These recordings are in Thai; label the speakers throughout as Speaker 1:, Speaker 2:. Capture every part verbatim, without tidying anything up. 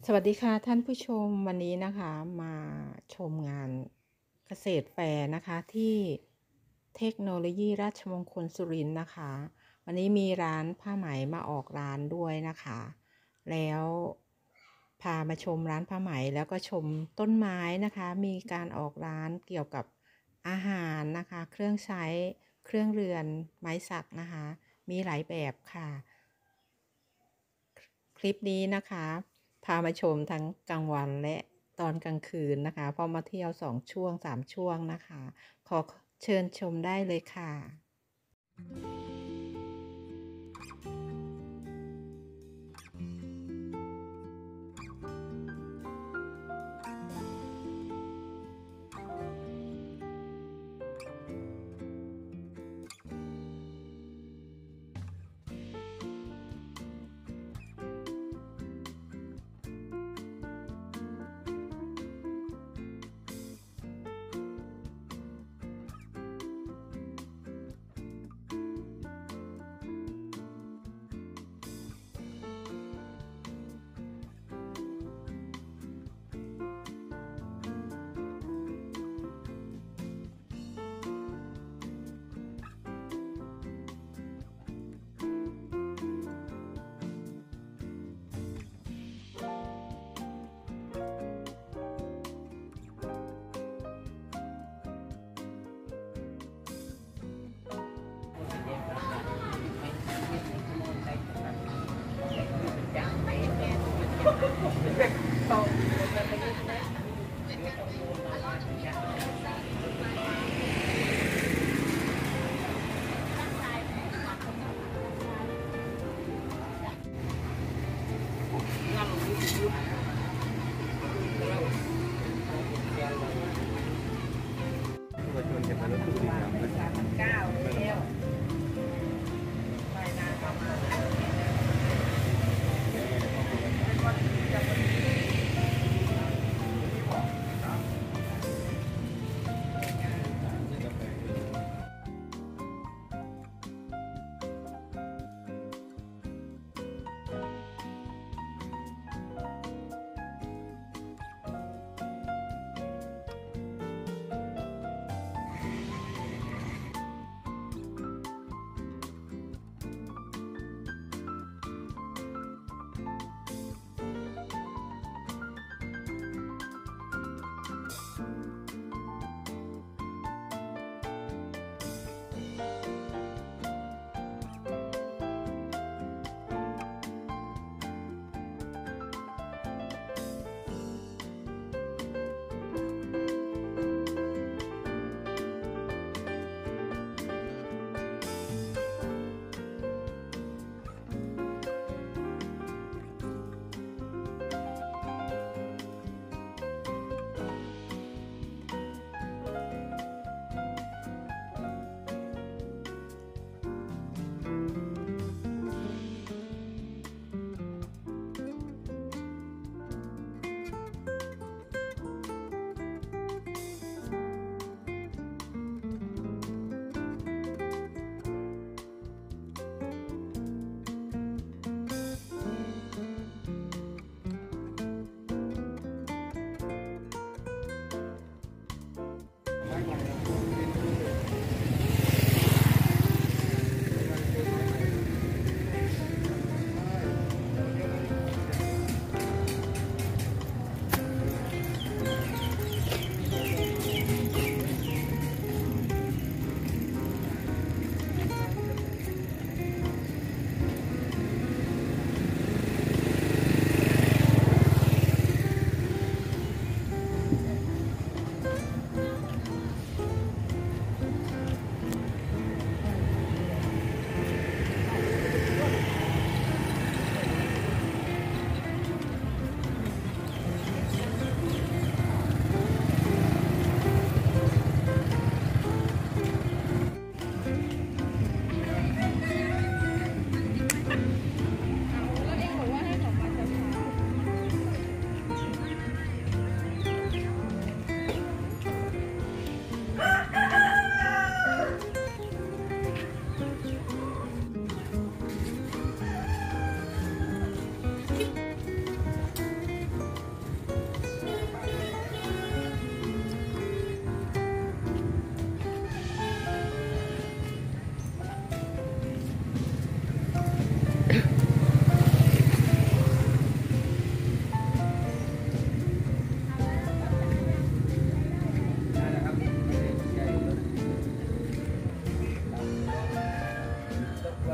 Speaker 1: สวัสดีค่ะท่านผู้ชมวันนี้นะคะมาชมงานเกษตรแฟร์นะคะที่เทคโนโลยีราชมงคลสุรินทร์นะคะวันนี้มีร้านผ้าไหมมาออกร้านด้วยนะคะแล้วพามาชมร้านผ้าไหมแล้วก็ชมต้นไม้นะคะมีการออกร้านเกี่ยวกับอาหารนะคะเครื่องใช้เครื่องเรือนไม้สักนะคะมีหลายแบบค่ะคลิปนี้นะคะพามาชมทั้งกลางวันและตอนกลางคืนนะคะพอมาเที่ยวสองช่วงสามช่วงนะคะขอเชิญชมได้เลยค่ะ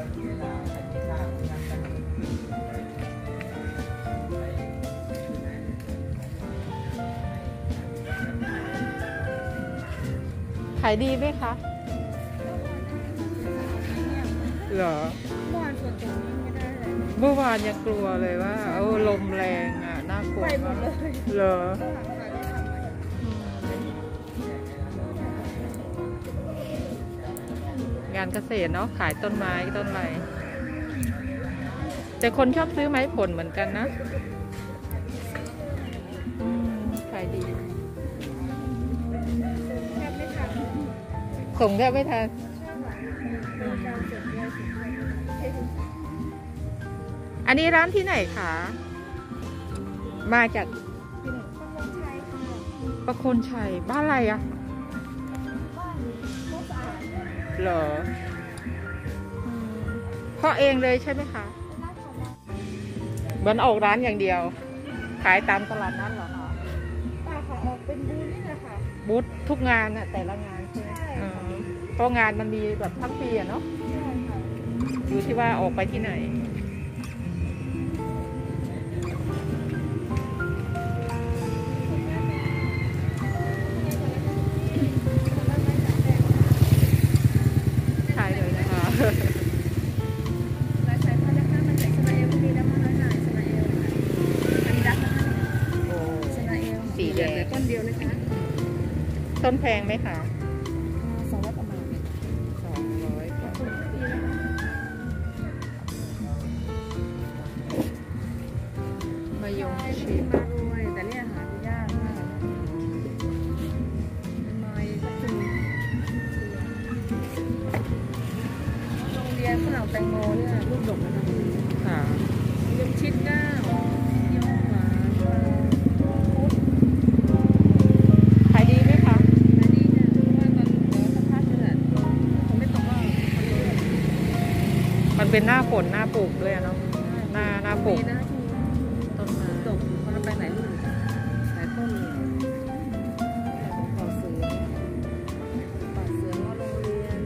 Speaker 1: ขายดีไหมคะเหรอเมื่อวานฝนตกไม่ได้เลยเมื่อวานยังกลัวเลยว่าโอ้ลมแรงอ่ะน่ากลัวมากเหรอ งานเกษตรเนาะขายต้นไม้ต้นอะไรแต่คนชอบซื้อไม้ผลเหมือนกันนะขายดีส่งแทบไม่ทันอันนี้ร้านที่ไหนคะมาจากประโคนชัยบ้านอะไรอะเหรอพ่อเองเลยใช่ไหมคะเหมือนออกร้านอย่างเดียวขายตามตลาดนั้นเหรอคะป้าค่ะออกเป็นบูธนี่แหละค่ะบูธทุกงานน่ะแต่ละงานใช่ไหมเพราะงานมันมีแบบทั้งปีอะเนาะอยู่ที่ว่าออกไปที่ไหนสีแดงต้นเดียวเลยค่ะต้นแพงไหมคะสองร้อยประมาณสองร้อยกว่ามายงชิดมารวยแต่เนี่ยหายากมากเป็นไม้ก็คือโรงเรียนฝรั่งแตงโมเนี่ยลูกดกนะคะค่ะยงชิดก้าวมันเป็นหน้าฝนหน้าปลูกด้วยเนาะหน้าหน้าปลูกต้นไม้ตกมันไปไหนลูกหลายต้นเลยป่าเสือป่าเสือว่าโรงเรียน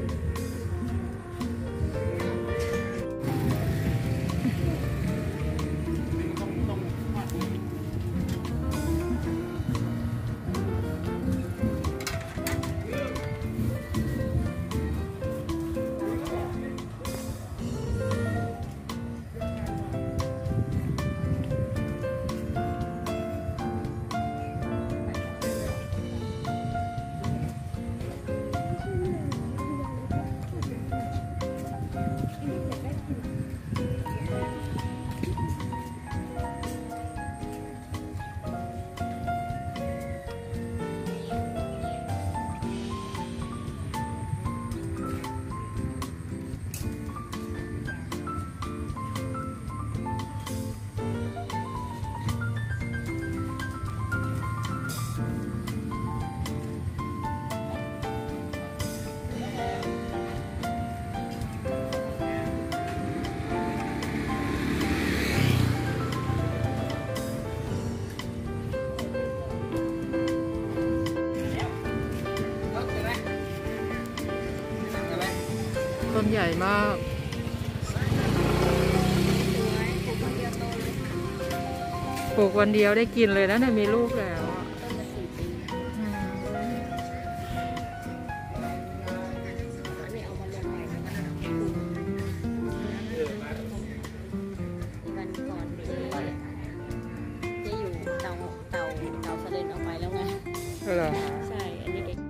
Speaker 1: ต้นใหญ่มากปลูกวันเดียวได้กินเลยนะเนี่ยมีลูกแล้ววันก่อนจะอยู่เตาเตาเตาเสด็จออกไปแล้วไงเหรอใช่อันนี้เอง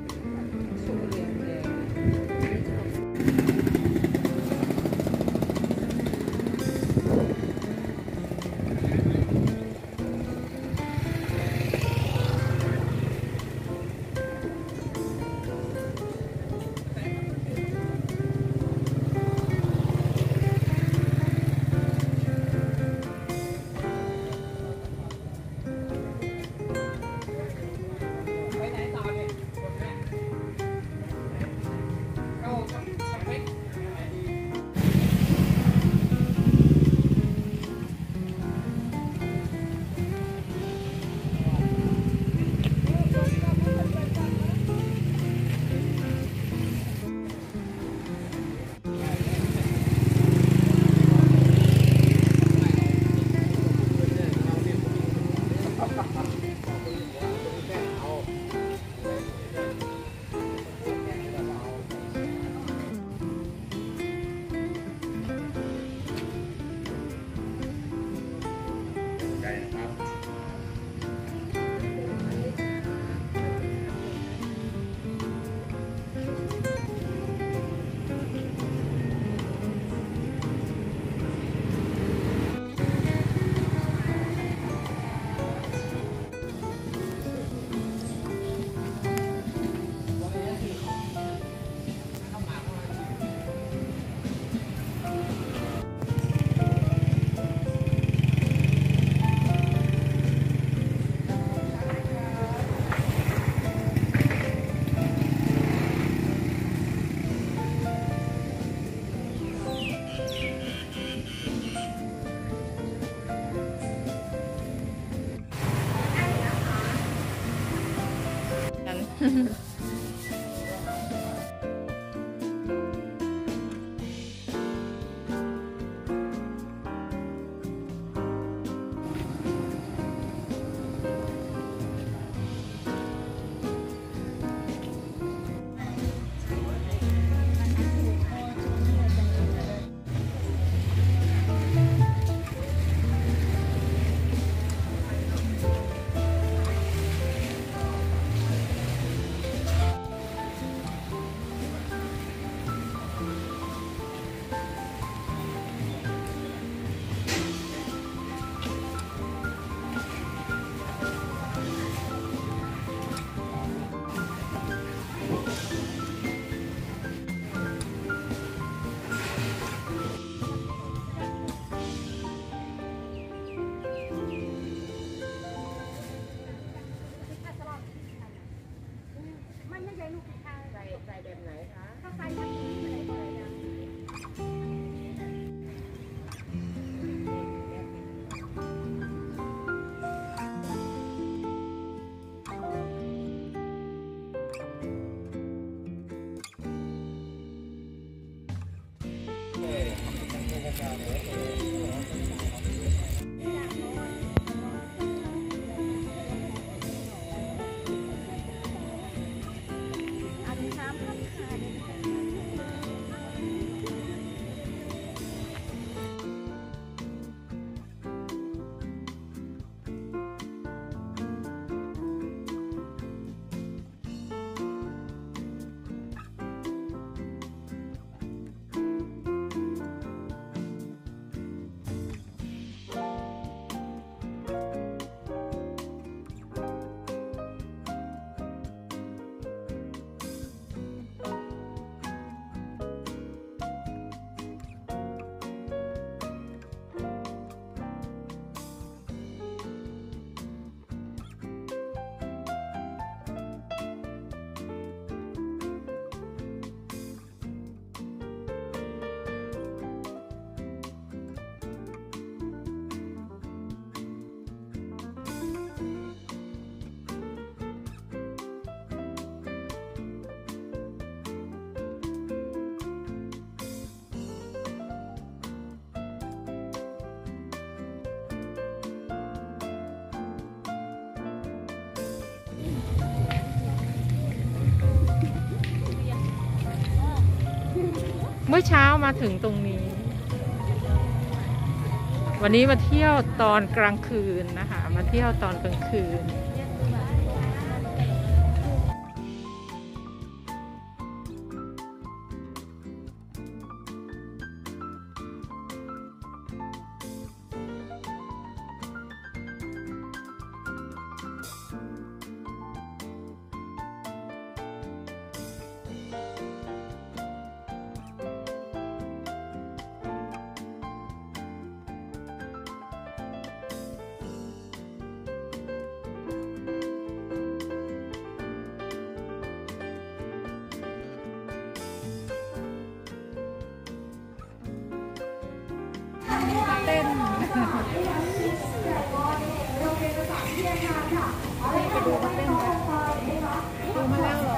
Speaker 1: เมื่อเช้ามาถึงตรงนี้ วันนี้มาเที่ยวตอนกลางคืนนะคะ มาเที่ยวตอนกลางคืน เต้นไปดูมาเต้นกันดูมาแล้วเหรอ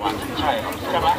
Speaker 2: ใช่ใช่ไหม